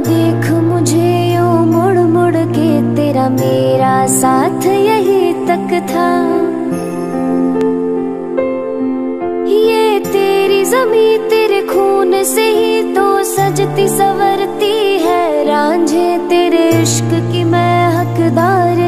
देख मुझे यूं मुड़ मुड़ के, तेरा मेरा साथ यही तक था। ये तेरी ज़मीं तेरे खून से ही तो सजती संवरती है, रांझे तेरे इश्क की मैं हकदार